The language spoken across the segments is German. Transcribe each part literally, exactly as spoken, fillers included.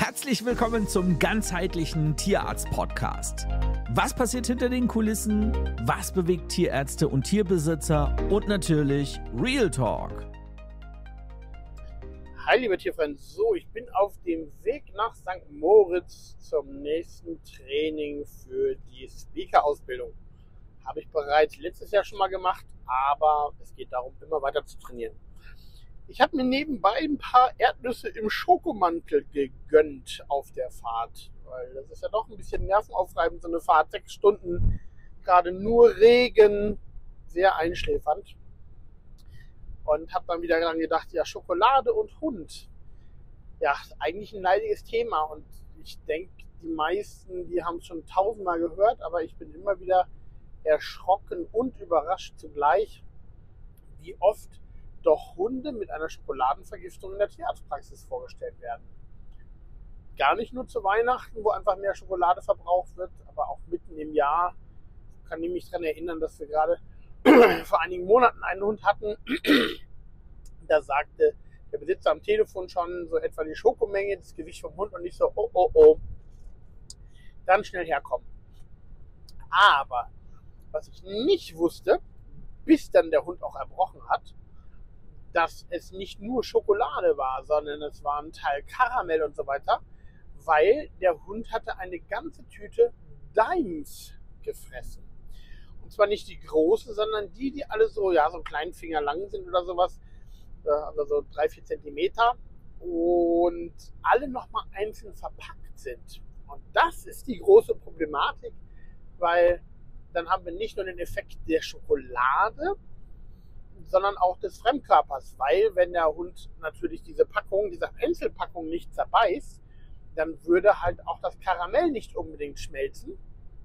Herzlich willkommen zum ganzheitlichen Tierarzt-Podcast. Was passiert hinter den Kulissen? Was bewegt Tierärzte und Tierbesitzer? Und natürlich Real Talk. Hi liebe Tierfreunde, so ich bin auf dem Weg nach Sankt Moritz zum nächsten Training für die Speaker-Ausbildung. Habe ich bereits letztes Jahr schon mal gemacht, aber es geht darum, immer weiter zu trainieren. Ich habe mir nebenbei ein paar Erdnüsse im Schokomantel gegönnt auf der Fahrt, weil das ist ja doch ein bisschen nervenaufreibend, so eine Fahrt, sechs Stunden, gerade nur Regen, sehr einschläfernd. Und habe dann wieder daran gedacht, ja, Schokolade und Hund, ja, eigentlich ein leidiges Thema. Und ich denke, die meisten, die haben es schon tausendmal gehört, aber ich bin immer wieder erschrocken und überrascht zugleich, wie oft doch Hunde mit einer Schokoladenvergiftung in der Tierarztpraxis vorgestellt werden. Gar nicht nur zu Weihnachten, wo einfach mehr Schokolade verbraucht wird, aber auch mitten im Jahr. Ich kann mich daran erinnern, dass wir gerade vor einigen Monaten einen Hund hatten. Da sagte der Besitzer am Telefon schon so etwa die Schokomenge, das Gewicht vom Hund, und ich so, oh, oh, oh, dann schnell herkommen. Aber was ich nicht wusste, bis dann der Hund auch erbrochen hat, dass es nicht nur Schokolade war, sondern es war ein Teil Karamell und so weiter, weil der Hund hatte eine ganze Tüte Dimes gefressen. Und zwar nicht die großen, sondern die, die alle so, ja, so einen kleinen Finger lang sind oder sowas, also so drei, vier Zentimeter, und alle nochmal einzeln verpackt sind. Und das ist die große Problematik, weil dann haben wir nicht nur den Effekt der Schokolade, sondern auch des Fremdkörpers, weil wenn der Hund natürlich diese Packung, diese Einzelpackung nicht zerbeißt, dann würde halt auch das Karamell nicht unbedingt schmelzen,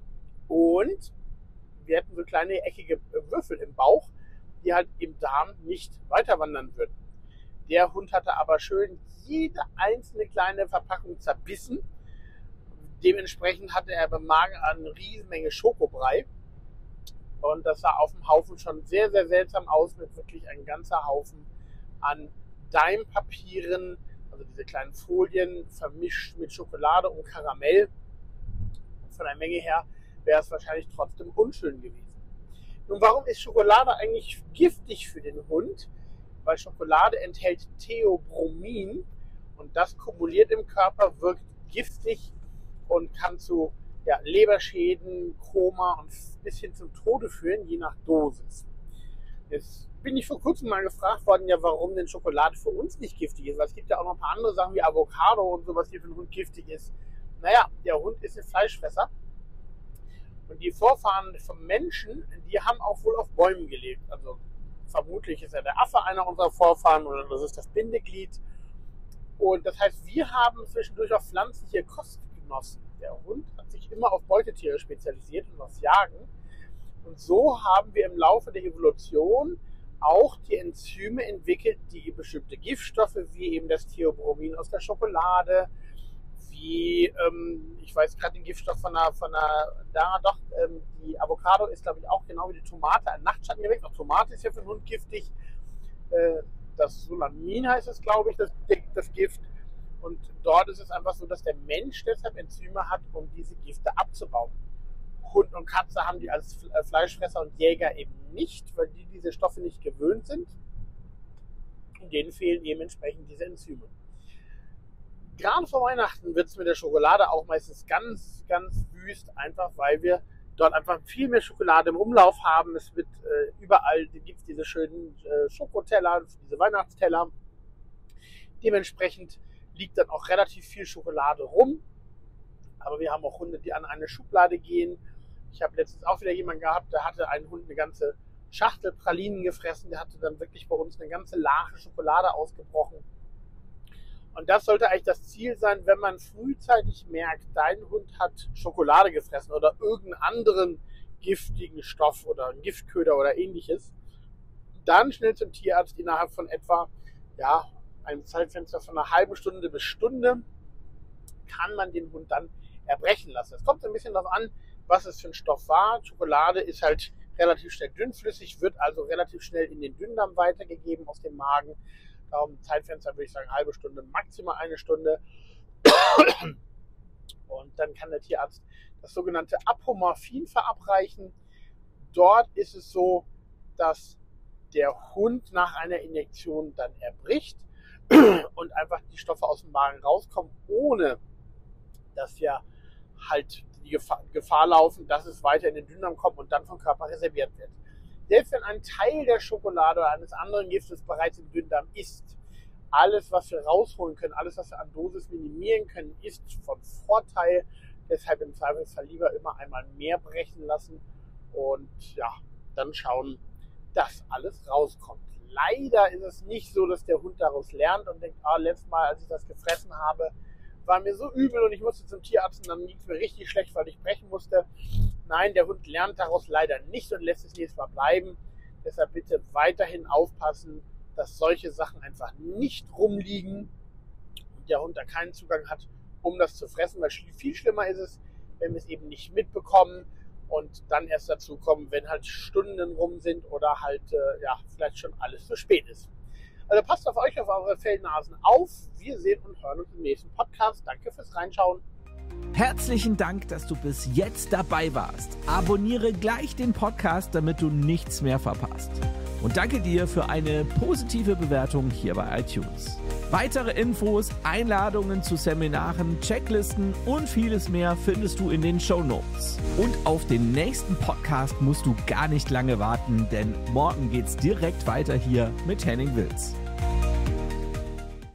und wir hätten so kleine eckige Würfel im Bauch, die halt im Darm nicht weiter wandern würden. Der Hund hatte aber schön jede einzelne kleine Verpackung zerbissen. Dementsprechend hatte er beim Magen eine Riesenmenge Schokobrei. Und das sah auf dem Haufen schon sehr, sehr seltsam aus, mit wirklich ein ganzer Haufen an Daimpapieren, also diese kleinen Folien, vermischt mit Schokolade und Karamell. Von der Menge her wäre es wahrscheinlich trotzdem unschön gewesen. Nun, warum ist Schokolade eigentlich giftig für den Hund? Weil Schokolade enthält Theobromin, und das kumuliert im Körper, wirkt giftig und kann zu ja, Leberschäden, Koma und bis hin zum Tode führen, je nach Dosis. Jetzt bin ich vor kurzem mal gefragt worden, ja, warum denn Schokolade für uns nicht giftig ist, weil es gibt ja auch noch ein paar andere Sachen wie Avocado und sowas, die für den Hund giftig ist. Naja, der Hund ist ein Fleischfresser, und die Vorfahren vom Menschen, die haben auch wohl auf Bäumen gelebt. Also vermutlich ist ja der Affe einer unserer Vorfahren, oder das ist das Bindeglied. Und das heißt, wir haben zwischendurch auch pflanzliche Kost genossen. Der Hund hat sich immer auf Beutetiere spezialisiert und aufs Jagen. Und so haben wir im Laufe der Evolution auch die Enzyme entwickelt, die bestimmte Giftstoffe, wie eben das Theobromin aus der Schokolade, wie, ähm, ich weiß gerade den Giftstoff von der, von der, da doch, ähm, die Avocado ist, glaube ich, auch genau wie die Tomate ein Nachtschattengewächs. Auch Tomate ist ja für den Hund giftig. Äh, das Solanin heißt es, glaube ich, das, das Gift. Und dort ist es einfach so, dass der Mensch deshalb Enzyme hat, um diese Gifte abzubauen. Hund und Katze haben die als Fleischfresser und Jäger eben nicht, weil die diese Stoffe nicht gewöhnt sind. Und denen fehlen eben entsprechend diese Enzyme. Gerade vor Weihnachten wird es mit der Schokolade auch meistens ganz, ganz wüst, einfach weil wir dort einfach viel mehr Schokolade im Umlauf haben. Es wird äh, überall, gibt es diese schönen äh, Schokoteller, diese Weihnachtsteller. Dementsprechend liegt dann auch relativ viel Schokolade rum. Aber wir haben auch Hunde, die an eine Schublade gehen. Ich habe letztens auch wieder jemanden gehabt, der hatte einen Hund eine ganze Schachtel Pralinen gefressen. Der hatte dann wirklich bei uns eine ganze Lache Schokolade ausgebrochen. Und das sollte eigentlich das Ziel sein, wenn man frühzeitig merkt, dein Hund hat Schokolade gefressen oder irgendeinen anderen giftigen Stoff oder einen Giftköder oder ähnliches, dann schnell zum Tierarzt. Innerhalb von etwa ja, einem Zeitfenster von einer halben Stunde bis Stunde kann man den Hund dann erbrechen lassen. Es kommt ein bisschen darauf an, was es für ein Stoff war. Schokolade ist halt relativ schnell dünnflüssig, wird also relativ schnell in den Dünndarm weitergegeben aus dem Magen. Darum Zeitfenster würde ich sagen, eine halbe Stunde, maximal eine Stunde. Und dann kann der Tierarzt das sogenannte Apomorphin verabreichen. Dort ist es so, dass der Hund nach einer Injektion dann erbricht und einfach die Stoffe aus dem Magen rauskommen, ohne dass wir halt die Gefahr, Gefahr laufen, dass es weiter in den Dünndarm kommt und dann vom Körper reserviert wird. Selbst wenn ein Teil der Schokolade oder eines anderen Giftes bereits im Dünndarm ist, alles, was wir rausholen können, alles, was wir an Dosis minimieren können, ist von Vorteil. Deshalb im Zweifelsfall lieber immer einmal mehr brechen lassen und ja, dann schauen, dass alles rauskommt. Leider ist es nicht so, dass der Hund daraus lernt und denkt, ah, letztes Mal, als ich das gefressen habe, war mir so übel und ich musste zum Tierarzt und dann ging es mir richtig schlecht, weil ich brechen musste. Nein, der Hund lernt daraus leider nicht und lässt es nächstes Mal bleiben. Deshalb bitte weiterhin aufpassen, dass solche Sachen einfach nicht rumliegen und der Hund da keinen Zugang hat, um das zu fressen, weil viel schlimmer ist es, wenn wir es eben nicht mitbekommen und dann erst dazu kommen, wenn halt Stunden rum sind oder halt äh, ja vielleicht schon alles zu spät ist. Also passt auf euch, auf eure Fellnasen auf. Wir sehen und hören uns im nächsten Podcast. Danke fürs Reinschauen. Herzlichen Dank, dass du bis jetzt dabei warst. Abonniere gleich den Podcast, damit du nichts mehr verpasst. Und danke dir für eine positive Bewertung hier bei iTunes. Weitere Infos, Einladungen zu Seminaren, Checklisten und vieles mehr findest du in den Shownotes. Und auf den nächsten Podcast musst du gar nicht lange warten, denn morgen geht's direkt weiter hier mit Henning Wilz.